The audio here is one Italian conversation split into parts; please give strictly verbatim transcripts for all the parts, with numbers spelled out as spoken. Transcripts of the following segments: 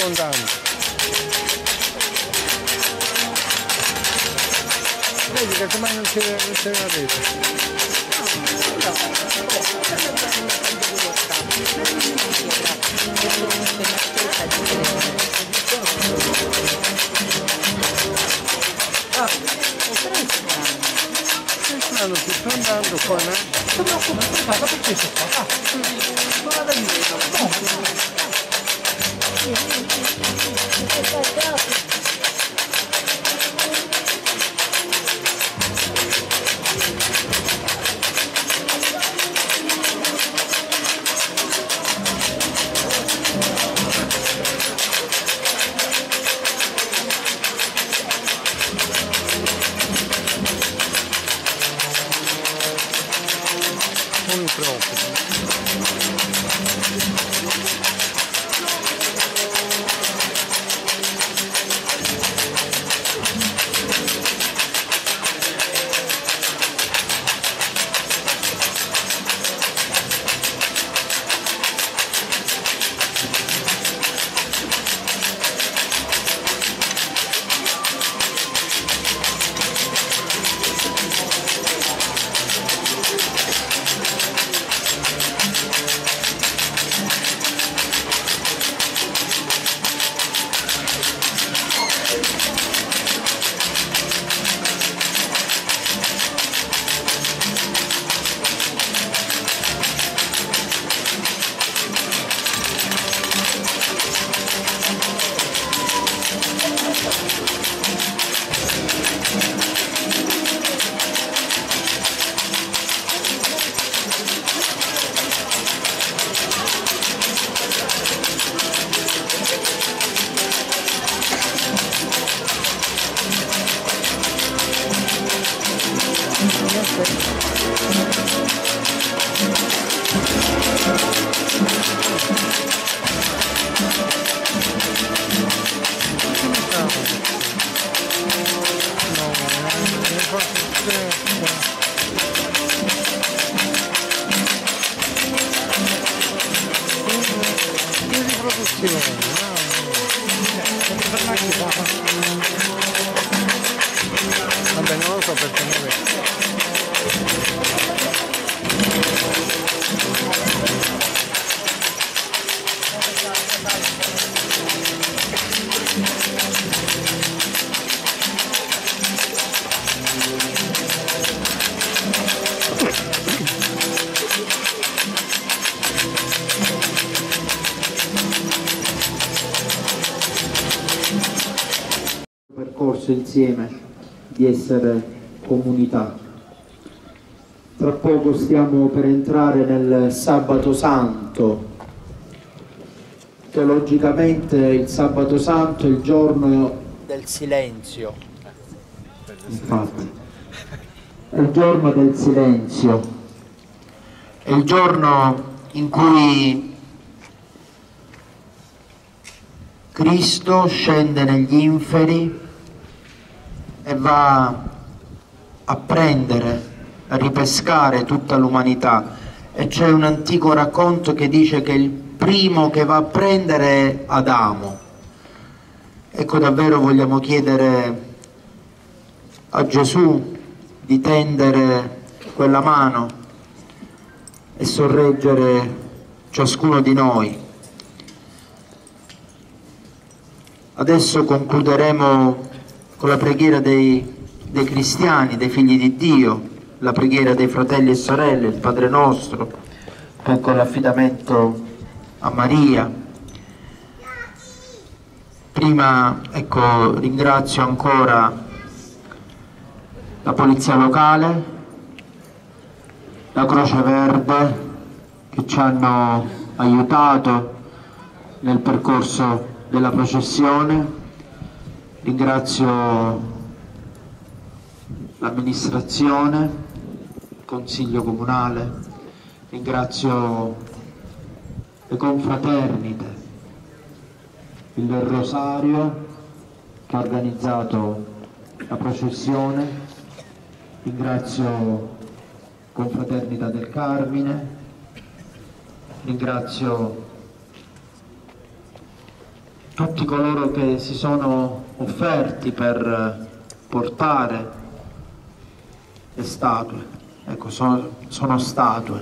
andando. Vedi che ormai non c'è la rete. Stanno tutto andando qua, no? Sono occupata perché c'è qua. Guarda da non troppo. Vabbè, non lo so perché non vedo. Percorso insieme di essere comunità. Tra poco stiamo per entrare nel Sabato Santo. Teologicamente il Sabato Santo è il giorno del silenzio. Infatti, è il giorno del silenzio. È il giorno in cui Cristo scende negli inferi e va a prendere, a ripescare tutta l'umanità. E c'è un antico racconto che dice che il primo che va a prendere è Adamo. Ecco, davvero vogliamo chiedere a Gesù di tendere quella mano e sorreggere ciascuno di noi. Adesso concluderemo con la preghiera dei, dei cristiani, dei figli di Dio, la preghiera dei fratelli e sorelle, il Padre Nostro, poi con l'affidamento a Maria. Prima, ecco, ringrazio ancora la Polizia Locale, la Croce Verde, che ci hanno aiutato nel percorso della processione. Ringrazio l'amministrazione, il Consiglio Comunale, ringrazio le confraternite, il Rosario che ha organizzato la processione, ringrazio Confraternita del Carmine, ringrazio tutti coloro che si sono offerti per portare le statue. Ecco, sono, sono statue.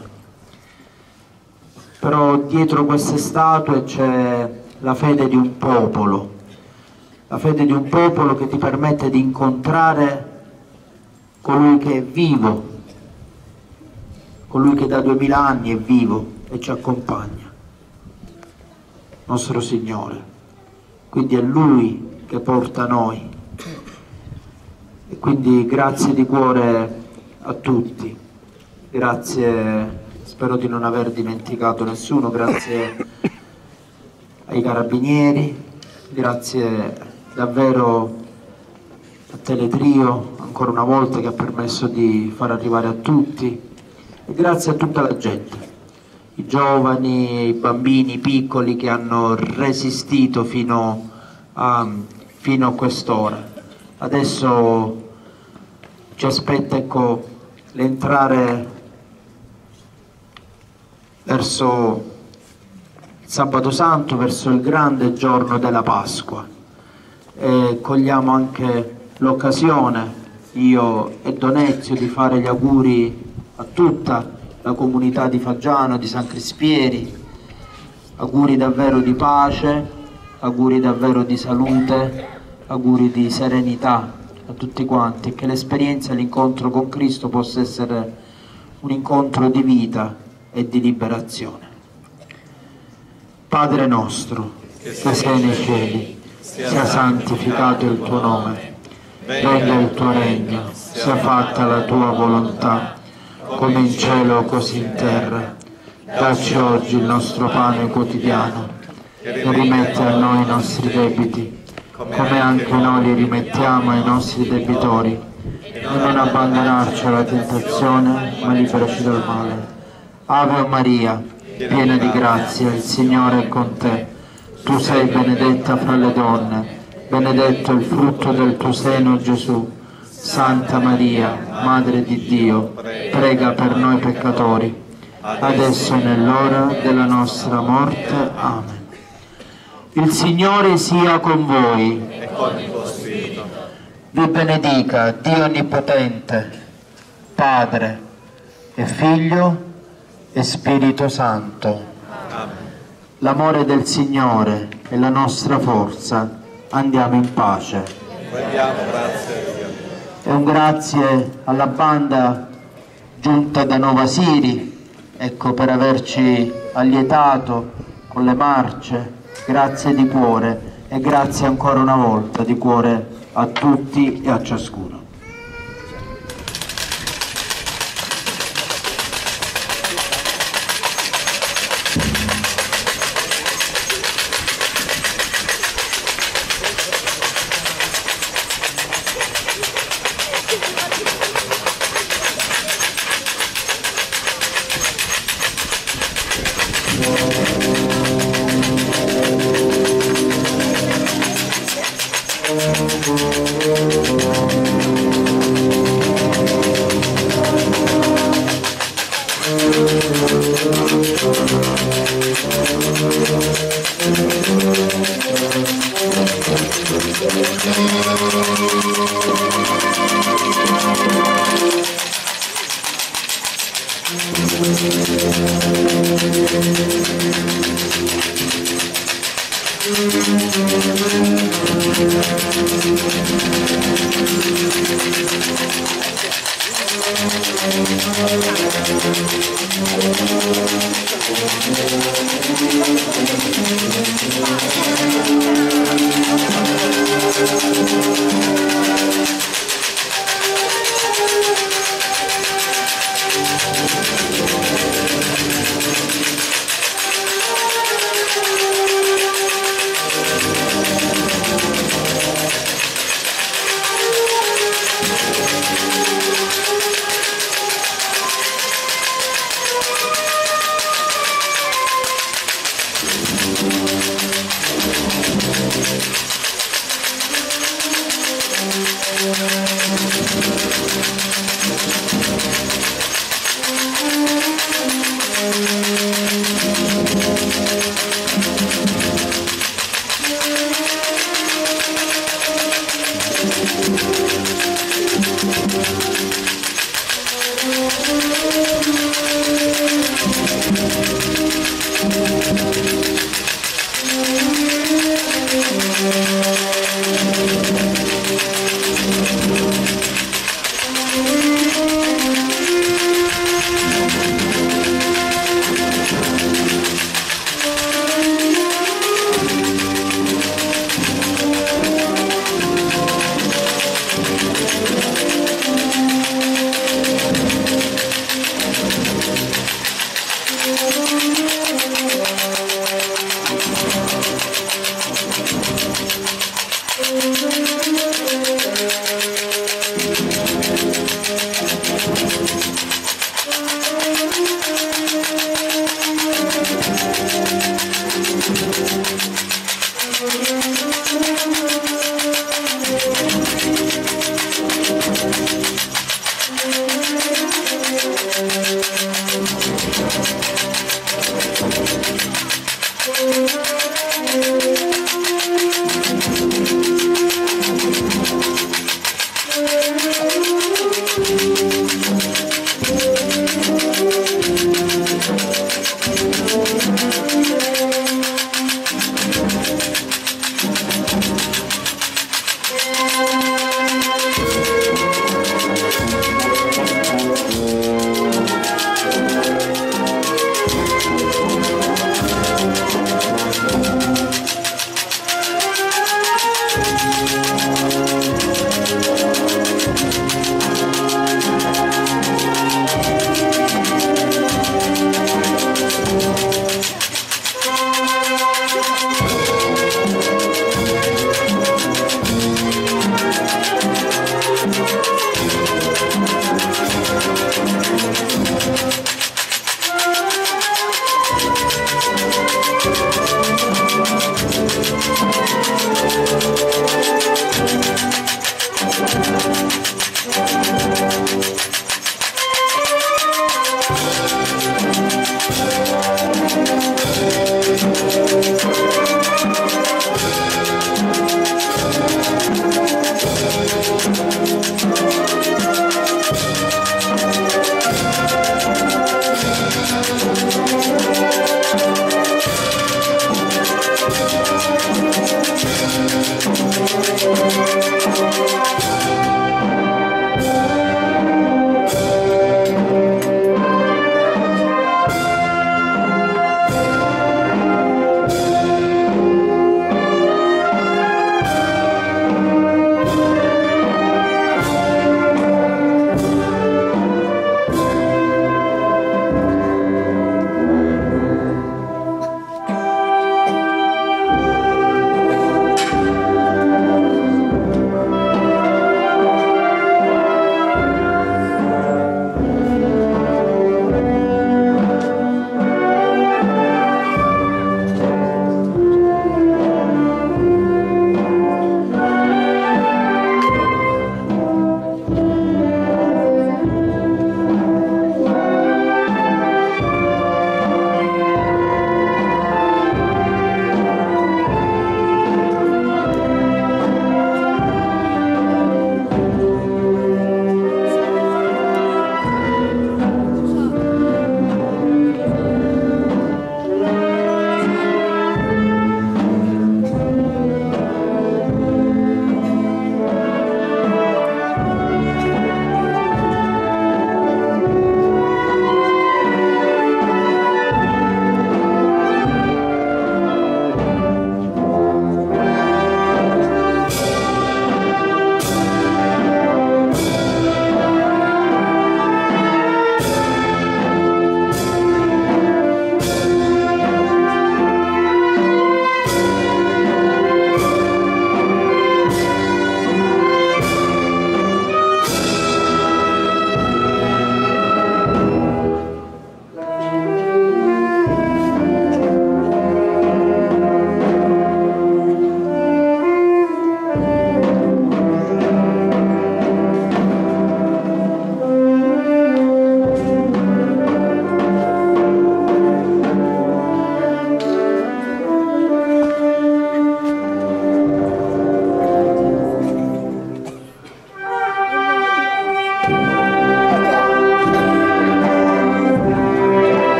Però dietro queste statue c'è la fede di un popolo, la fede di un popolo che ti permette di incontrare colui che è vivo, colui che da duemila anni è vivo e ci accompagna, nostro Signore. Quindi è Lui che porta noi. E quindi grazie di cuore a tutti, grazie, spero di non aver dimenticato nessuno, grazie ai carabinieri, grazie davvero a Teletrio ancora una volta che ha permesso di far arrivare a tutti, e grazie a tutta la gente, i giovani, i bambini, i piccoli che hanno resistito fino a, fino a quest'ora. Adesso ci aspetta, ecco, l'entrare verso il Sabato Santo, verso il grande giorno della Pasqua, e cogliamo anche l'occasione, io e Donezio, di fare gli auguri a tutta la comunità di Faggiano, di San Crispieri, auguri davvero di pace, auguri davvero di salute, auguri di serenità a tutti quanti, e che l'esperienza, l'incontro con Cristo possa essere un incontro di vita e di liberazione. Padre nostro, che sei nei cieli, sia santificato il tuo nome, venga il tuo regno, sia fatta la tua volontà, come in cielo così in terra. Dacci oggi il nostro pane quotidiano e rimetti a noi i nostri debiti, come anche noi li rimettiamo ai nostri debitori, e non abbandonarci alla tentazione, ma liberaci dal male. Ave Maria, piena di grazia, il Signore è con te. Tu sei benedetta fra le donne, benedetto il frutto del tuo seno, Gesù. Santa Maria, Madre di Dio, prega per noi peccatori, adesso e nell'ora della nostra morte. Amen. Il Signore sia con voi. E con il tuo spirito. Vi benedica Dio Onnipotente, Padre e Figlio e Spirito Santo. Amen. L'amore del Signore è la nostra forza. Andiamo in pace. Rendiamo grazie a Dio. E un grazie alla banda giunta da Nova Siri, ecco, per averci allietato con le marce. Grazie di cuore, e grazie ancora una volta di cuore a tutti e a ciascuno.